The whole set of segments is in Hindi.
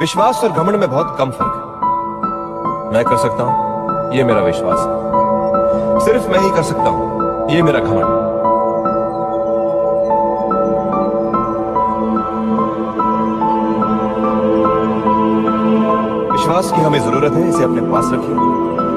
विश्वास और घमंड में बहुत कम फर्क है। मैं कर सकता हूं, ये मेरा विश्वास है। सिर्फ मैं ही कर सकता हूं, ये मेरा घमंड। विश्वास की हमें जरूरत है, इसे अपने पास रखिए।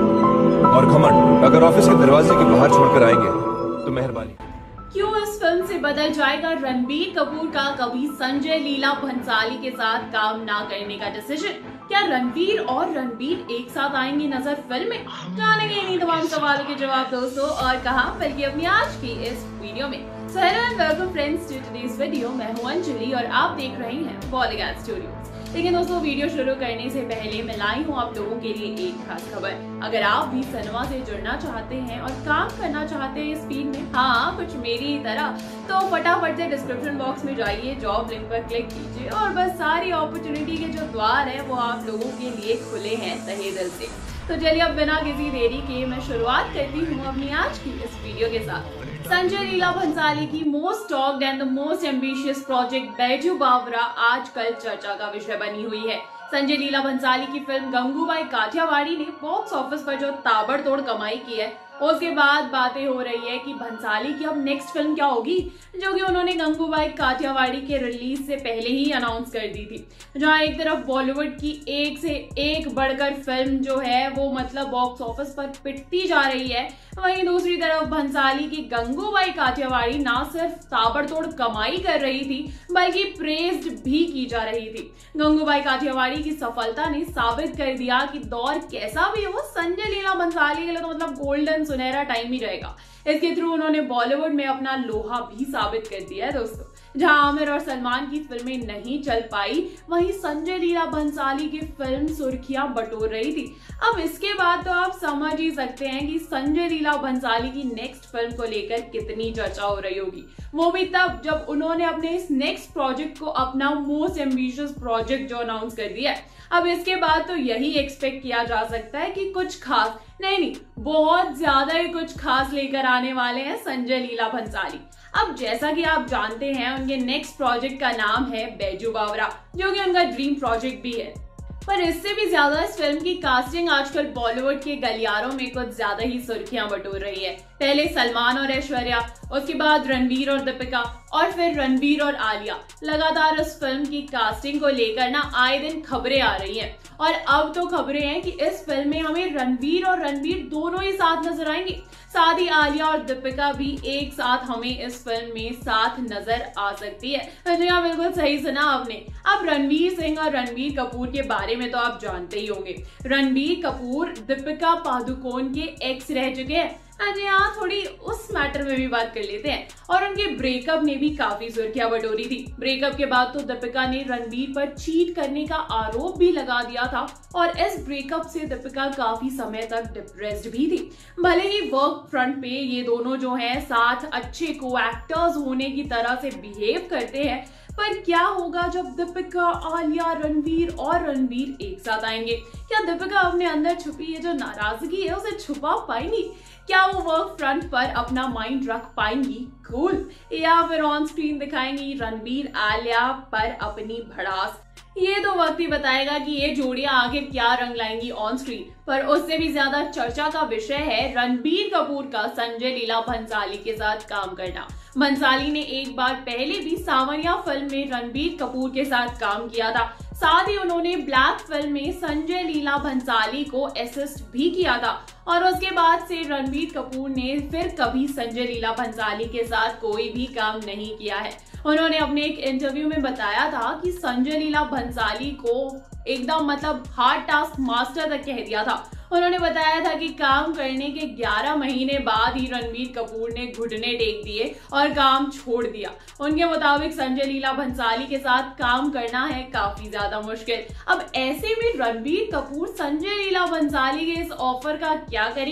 और घमंड अगर ऑफिस के दरवाजे के बाहर छोड़कर आएंगे तो मेहरबानी। क्यों इस फिल्म से बदल जाएगा रणबीर कपूर का कभी संजय लीला भंसाली के साथ काम ना करने का डिसीजन? क्या रणबीर और रणबीर एक साथ आएंगे नजर फिल्म में? जानेंगे इन्हीं तमाम सवालों के जवाब दोस्तों, और कहां बल्कि अपनी आज की इस वीडियो में। So hello and welcome friends to today's video. मैं हूं अंजलि और आप देख रहे हैं बॉलीवुड स्टूडियोज। लेकिन दोस्तों, वीडियो शुरू करने से पहले मैं लाई हूँ आप लोगों के लिए एक खास खबर। अगर आप भी सिनेमा से जुड़ना चाहते हैं और काम करना चाहते हैं इस फील्ड में, हाँ कुछ मेरी ही तरह, तो फटाफट से डिस्क्रिप्शन बॉक्स में जाइए, जॉब लिंक पर क्लिक कीजिए और बस सारी अपॉर्चुनिटी के जो द्वार है वो आप लोगों के लिए खुले हैं तहे दिल से। तो चलिए अब बिना किसी देरी के मैं शुरुआत करती हूँ अपनी आज की इस वीडियो के साथ। संजय लीला भंसाली की most talked and the most ambitious project Baiju Bawra आजकल चर्चा का विषय बनी हुई है। संजय लीला भंसाली की फिल्म गंगूबाई काठियावाड़ी ने बॉक्स ऑफिस पर जो ताबड़तोड़ कमाई की है, उसके बाद बातें हो रही है कि भंसाली की अब नेक्स्ट फिल्म क्या होगी, जो कि उन्होंने गंगूबाई काठियावाड़ी के रिलीज से पहले ही अनाउंस कर दी थी। जहां एक तरफ बॉलीवुड की एक से एक बढ़कर फिल्म जो है वो मतलब बॉक्स ऑफिस पर पिटती जा रही है, वहीं दूसरी तरफ भंसाली की गंगूबाई काठियावाड़ी ना सिर्फ ताबड़तोड़ कमाई कर रही थी बल्कि प्रेज्ड भी की जा रही थी। गंगूबाई काठियावाड़ी की सफलता ने साबित कर दिया कि दौर कैसा भी हो, संजय लीला भंसाली के लिए तो मतलब गोल्डन सुनहरा टाइम ही रहेगा। इसके थ्रू उन्होंने बॉलीवुड में अपना लोहा भी साबित कर दिया है दोस्तों। जहां आमिर और सलमान की फिल्में नहीं चल पाई, वहीं संजय लीला भंसाली की फिल्म सुर्खियां बटोर रही थी। अब इसके बाद तो आप समझ ही सकते हैं कि संजय लीला भंसाली की नेक्स्ट फिल्म को लेकर कितनी चर्चा हो रही होगी, वो भी तब जब उन्होंने अपने इस नेक्स्ट प्रोजेक्ट को अपना मोस्ट एम्बिशियस प्रोजेक्ट जो अनाउंस कर दिया है। अब इसके बाद तो यही एक्सपेक्ट किया जा सकता है कि कुछ खास नहीं बहुत ज्यादा ही कुछ खास लेकर आने वाले हैं संजय लीला भंसाली। अब जैसा कि आप जानते हैं, उनके नेक्स्ट प्रोजेक्ट का नाम है बैजू बावरा, जो कि उनका ड्रीम प्रोजेक्ट भी है। पर इससे भी ज्यादा इस फिल्म की कास्टिंग आजकल बॉलीवुड के गलियारों में कुछ ज्यादा ही सुर्खियां बटोर रही है। पहले सलमान और ऐश्वर्या, उसके बाद रणबीर और दीपिका, और फिर रणबीर और आलिया। लगातार इस फिल्म की कास्टिंग को लेकर ना आए दिन खबरें आ रही हैं, और अब तो खबरें हैं कि इस फिल्म में हमें रणबीर और रणबीर दोनों ही साथ नजर आएंगे। साथ ही आलिया और दीपिका भी एक साथ हमें इस फिल्म में साथ नजर आ सकती है। जी हाँ, बिल्कुल सही सुना आपने। अब रणवीर सिंह और रणबीर कपूर के बारे में तो आप जानते ही होंगे। रणबीर कपूर दीपिका पादुकोण के एक्स रह चुके हैं। अरे हाँ, थोड़ी उस मैटर में भी बात कर लेते हैं। और उनके ब्रेकअप ने भी काफी सुर्खियां बटोरी थी। ब्रेकअप के बाद तो दीपिका ने रणबीर पर चीट करने का आरोप भी लगा दिया था, और इस ब्रेकअप से दीपिका काफी समय तक डिप्रेस्ड भी थी। भले ही वर्क फ्रंट पे ये दोनों जो हैं साथ अच्छे को एक्टर्स होने की तरह से बिहेव करते हैं, पर क्या होगा जब दीपिका, आलिया, रणबीर और रणबीर एक साथ आएंगे? क्या दीपिका अपने अंदर छुपी ये जो नाराजगी है उसे छुपा पाएंगी? क्या वो वर्क फ्रंट पर अपना माइंड रख पाएंगी कूल, या फिर ऑन स्क्रीन दिखाएंगी रणबीर आलिया पर अपनी भड़ास? ये तो वक्त ही बताएगा कि ये जोड़ियां आखिर क्या रंग लाएंगी ऑन स्क्रीन। पर उससे भी ज्यादा चर्चा का विषय है रणबीर कपूर का संजय लीला भंसाली के साथ काम करना। भंसाली ने एक बार पहले भी सावरिया फिल्म में रणबीर कपूर के साथ काम किया था। साथ ही उन्होंने ब्लैक फिल्म में संजय लीला भंसाली को असिस्ट भी किया था, और उसके बाद से रणबीर कपूर ने फिर कभी संजय लीला भंसाली के साथ कोई भी काम नहीं किया है। उन्होंने अपने एक इंटरव्यू में बताया था कि संजय लीला भंसाली को एकदम मतलब हार्ड टास्क मास्टर तक कह दिया था। उन्होंने बताया था कि काम करने के 11 महीने बाद ही रणबीर कपूर ने घुटने टेक दिए और काम छोड़ दिया। उनके मुताबिक संजय लीला भंसाली के साथ काम करना है काफी ज्यादा मुश्किल। अब ऐसे में रणबीर कपूर संजय लीला भंसाली के इस ऑफर का क्या करेंगे?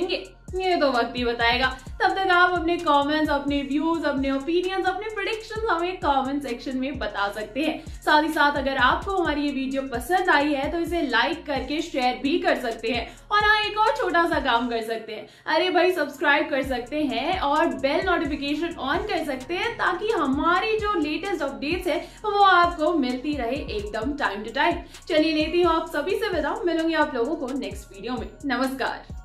ये तो वक्त ही बताएगा। तब तक आप अपने कमेंट्स, अपने व्यूज, अपने ओपिनियंस, अपने प्रेडिक्शंस हमें कमेंट सेक्शन में बता सकते हैं। साथ ही साथ अगर आपको हमारी ये वीडियो पसंद आई है तो इसे लाइक करके शेयर भी कर सकते हैं। और हाँ, एक और छोटा सा काम कर सकते हैं, अरे भाई सब्सक्राइब कर सकते हैं और बेल नोटिफिकेशन ऑन कर सकते हैं ताकि हमारी जो लेटेस्ट अपडेट्स है वो आपको मिलती रहे एकदम टाइम टू टाइम। चलिए लेती हूँ आप सभी से विदा, मिलूंगी आप लोगों को नेक्स्ट वीडियो में। नमस्कार।